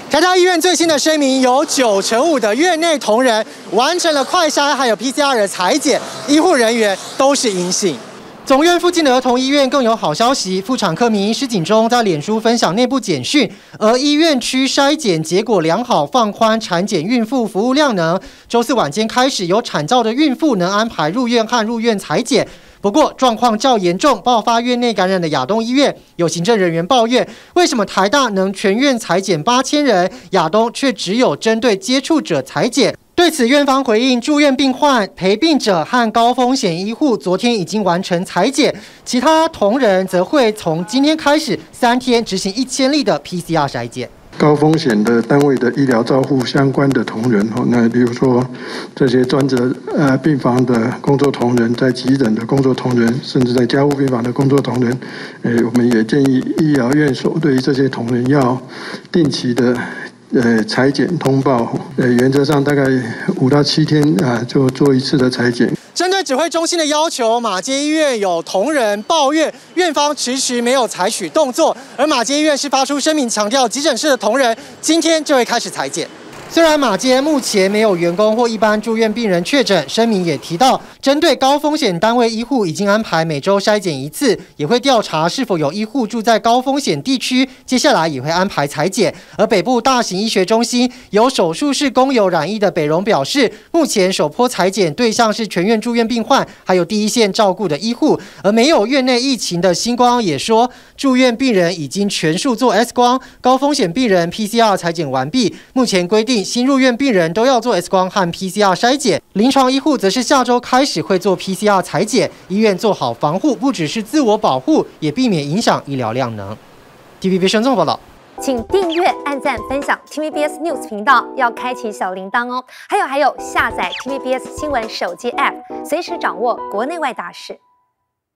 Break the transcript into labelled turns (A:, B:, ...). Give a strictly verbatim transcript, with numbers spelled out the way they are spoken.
A: 台大医院最新的声明，有九成五的院内同仁完成了快筛还有 P C R 的采检，医护人员都是阴性。总院附近的儿童医院更有好消息，妇产科名医施景忠在脸书分享内部简讯，而医院区筛检结果良好，放宽产检孕妇服务量能。周四晚间开始，有产兆的孕妇能安排入院和入院采检。不过，状况较严重、爆发院内感染的亚东医院，有行政人员抱怨，为什么台大能全院采检八千人，亚东却只有针对接触者采检？对此，院方回应，住院病患、陪病者和高风险医护昨天已经完成采检，其他同仁则会从今天开始三天执行一千例的 P C R 筛检。
B: 高风险的单位的医疗照护相关的同仁，那比如说这些专责呃病房的工作同仁，在急诊的工作同仁，甚至在加护病房的工作同仁，呃，我们也建议医疗院所对于这些同仁要定期的呃采检通报，呃，原则上大概五到七天啊，就做一次的采检。
A: 针对指挥中心的要求，马偕医院有同仁抱怨，院方迟迟没有采取动作，而马偕医院是发出声明强调，急诊室的同仁今天就会开始采检。虽然马偕目前没有员工或一般住院病人确诊，声明也提到，针对高风险单位医护已经安排每周筛检一次，也会调查是否有医护住在高风险地区，接下来也会安排采检。而北部大型医学中心有手术室工友染疫的北荣表示，目前首波采检对象是全院住院病患，还有第一线照顾的医护，而没有院内疫情的星光也说，住院病人已经全数做 X 光，高风险病人 P C R 采检完毕，目前规定新入院病人都要做 X 光和 P C R 筛检，临床医护则是下周开始会做 P C R 采检。医院做好防护，不只是自我保护，也避免影响医疗量能。T V B 新闻报道，
C: 请订阅、按赞、分享 T V B S News 频道，要开启小铃铛哦。还有还有，下载 T V B S 新闻手机 App， 随时掌握国内外大事。